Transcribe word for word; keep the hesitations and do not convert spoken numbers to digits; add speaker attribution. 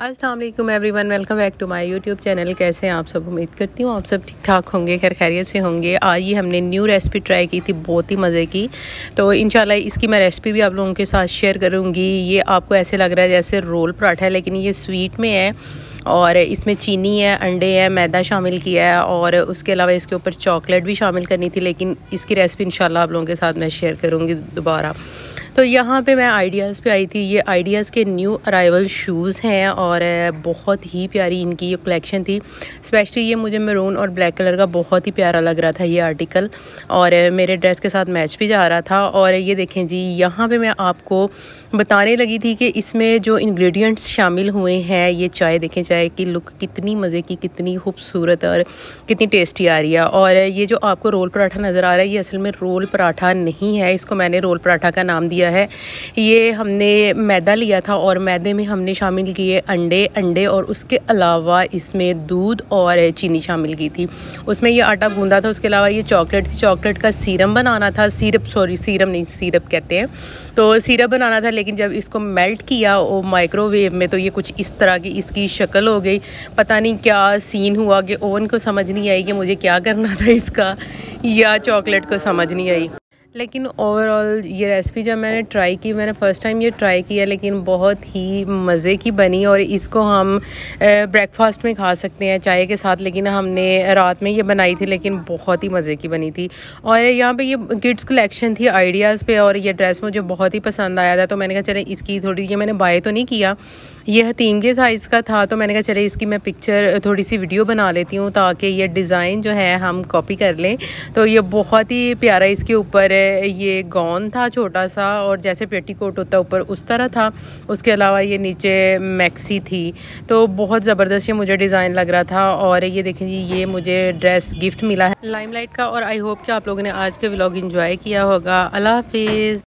Speaker 1: अस्सलाम वालेकुम everyone, welcome back to my YouTube channel. कैसे हैं आप सब? उम्मीद करती हूँ आप सब ठीक ठाक होंगे, खैर खैरियत से होंगे। आज ये हमने न्यू रेसिपी ट्राई की थी, बहुत ही मज़े की। तो इंशाल्लाह इसकी मैं रेसिपी भी आप लोगों के साथ शेयर करूँगी। ये आपको ऐसे लग रहा है जैसे रोल पराठा है, लेकिन ये स्वीट में है और इसमें चीनी है, अंडे है, मैदा शामिल किया है और उसके अलावा इसके ऊपर चॉकलेट भी शामिल करनी थी, लेकिन इसकी रेसिपी इंशाल्लाह आप लोगों के साथ मैं शेयर करूँगी दोबारा। तो यहाँ पे मैं आइडियाज़ पे आई थी। ये आइडियाज़ के न्यू अराइवल शूज़ हैं और बहुत ही प्यारी इनकी ये कलेक्शन थी। स्पेशली ये मुझे मैरून और ब्लैक कलर का बहुत ही प्यारा लग रहा था ये आर्टिकल, और मेरे ड्रेस के साथ मैच भी जा रहा था। और ये देखें जी, यहाँ पे मैं आपको बताने लगी थी कि इसमें जो इंग्रेडिएंट्स शामिल हुए हैं, ये चाय देखें, चाय की लुक कितनी मज़े की, कितनी खूबसूरत और कितनी टेस्टी आ रही है। और ये जो आपको रोल पराठा नज़र आ रहा है, ये असल में रोल पराठा नहीं है, इसको मैंने रोल पराठा का नाम दिया है। ये हमने मैदा लिया था और मैदे में हमने शामिल किए अंडे अंडे और उसके अलावा इसमें दूध और चीनी शामिल की थी। उसमें ये आटा गूंदा था, उसके अलावा ये चॉकलेट थी। चॉकलेट का सीरम बनाना था, सिरप सॉरी सीरम नहीं सिरप कहते हैं। तो सिरप बनाना था, लेकिन जब इसको मेल्ट किया वो माइक्रोवेव में, तो ये कुछ इस तरह की इसकी शक्ल हो गई। पता नहीं क्या सीन हुआ कि ओवन को समझ नहीं आई कि मुझे क्या करना था इसका, या चॉकलेट को समझ नहीं आई। लेकिन ओवरऑल ये रेसिपी जब मैंने ट्राई की, मैंने फ़र्स्ट टाइम ये ट्राई किया, लेकिन बहुत ही मज़े की बनी। और इसको हम ब्रेकफास्ट में खा सकते हैं चाय के साथ, लेकिन हमने रात में ये बनाई थी, लेकिन बहुत ही मज़े की बनी थी। और यहाँ पे ये किड्स कलेक्शन थी आइडियाज़ पे, और ये ड्रेस मुझे बहुत ही पसंद आया था। तो मैंने कहा चले इसकी थोड़ी, ये मैंने बाय तो नहीं किया, ये हतीम के साइज़ का था, तो मैंने कहा चले इसकी मैं पिक्चर थोड़ी सी वीडियो बना लेती हूँ, ताकि ये डिज़ाइन जो है हम कॉपी कर लें। तो ये बहुत ही प्यारा, इसके ऊपर ये गॉन था छोटा सा, और जैसे पेटीकोट होता है ऊपर उस तरह था। उसके अलावा ये नीचे मैक्सी थी। तो बहुत ज़बरदस्त ये मुझे डिज़ाइन लग रहा था। और ये देखें जी, ये मुझे ड्रेस गिफ्ट मिला है लाइमलाइट का। और आई होप कि आप लोगों ने आज के व्लॉग एंजॉय किया होगा। अल्लाह हाफिज़।